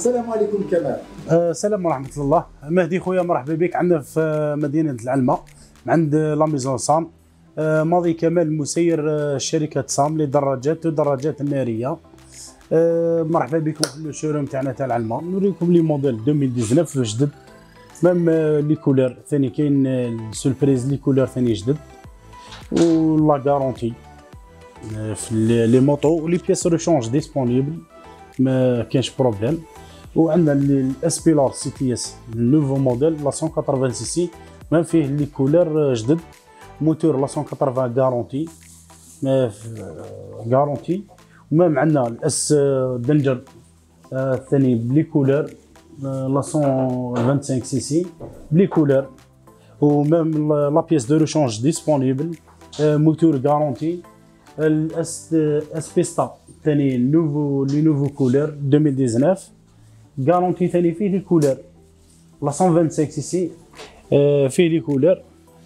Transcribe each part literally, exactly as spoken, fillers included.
السلام عليكم كمال. أه السلام ورحمة الله. مهدي خويا مرحبا بك. عندنا في مدينة العلمة عند لا ميزون سام. أه ماضي كمال مسير أه شركة سام للدراجات والدراجات النارية. أه مرحبا بكم في الشوروم تاعنا تاع العلمة. نوريكم لي موديل ألفين وتسعطاش جدد، ميم لي كولور ثاني كاين السوربريز لي كولور ثاني جدد، ولا غارونتي في لي موطو ولي بياس ريشونج ديسپونيبل، ما كاينش بروبليم. وعندنا الاسبيلار سي تي اس النوفو موديل لا مية وثمانين سي سي، ميم فيه لي كولور جدد، موتور لا مية وثمانين غارونتي غارونتي. وميم عندنا الاس دنجر الثاني بلي كولور لا مية وخمسة وعشرين سي سي بلي كولور، وميم لا بياس دو ريشونج ديسپونيبل، موتور غارونتي. الاس اس بيستا ثاني نوفو لي نوفو كولور ألفين وتسعطاش غارونتي ثاني فيه لي كولور لا مية وخمسة وعشرين سي سي فيه لي كولور.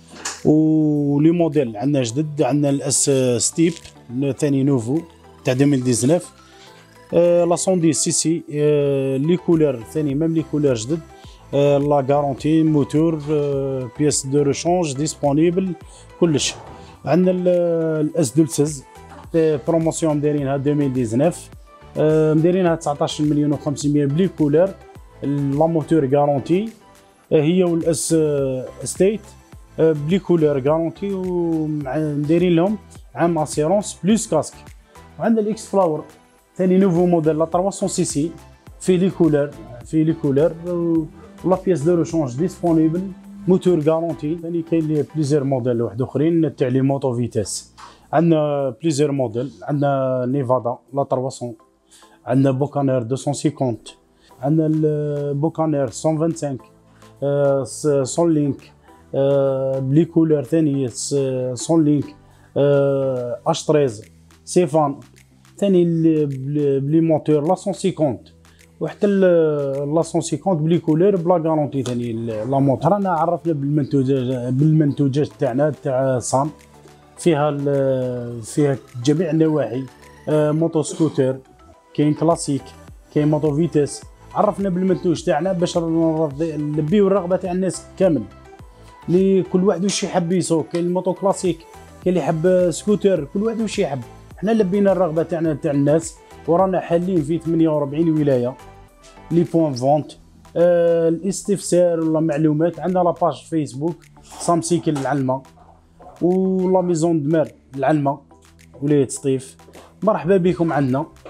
ولي موديل عندنا جدد، عندنا الاس ستيب ثاني نوفو تاع ألفين وتسعطاش لا مية وعشرة سي سي لي كولور ثاني ميم لي كولور جدد، لا غارونتي موتور بياس دو ريشونج ديسپونيبل كلش. عندنا الاس دوزة بروموسيون دايرينها ألفين وتسعطاش، مديرينها تسعطاش مليون وخمسمية بلي كولور، لا موتور غارونتي هي والاس ستيت بلي كولور غارونتي، ومديرين لهم عام اسيرونس بلوس كاسك. وعندنا الاكس فلاور ثاني نوفو موديل لا ثلاثمية سي سي في لي كولور في لي كولور، ولا بياس دو ريشونج ديسپونيبل، موتور غارونتي. ثاني كاين لي بليزيور موديل واحد اخرين تاع لي موتو فيتاس. عندنا بليزيور موديل، عندنا نيفادا لا ثلاثمية، عندنا بوكانير مئتين وخمسين، عندنا البوكانير مية وخمسة وعشرين سون لينك بلي كولور ثاني سون لينك اش ثلاثة عشر سيفان ثاني بلي موتور لا مية وخمسين، وحتى لا مية وخمسين بلي كولور بلا غارونتي ثاني لا موتور. رانا عرفنا بالمنتوجات بالمنتوجات تاعنا تاع سام، فيها فيها جميع النواحي، موتو سكوتر كاين كلاسيك كاين موتو فيتاس. عرفنا بالمنتوج تاعنا باش نلبيو الرغبه تاع الناس كامل، لي كل واحد واش يحب يسوق. كاين الموتو كلاسيك، كاين اللي يحب سكوتر، كل واحد واش يحب. حنا لبينا الرغبه تاعنا تاع الناس، ورانا حالين في ثمانية وأربعين ولايه لي بوين فونت. آه الاستفسار ولا معلومات عندنا لاباج فيسبوك سام سيكل العلمه، ولا ميزون دمار العلمه ولايه سطيف. مرحبا بكم عندنا.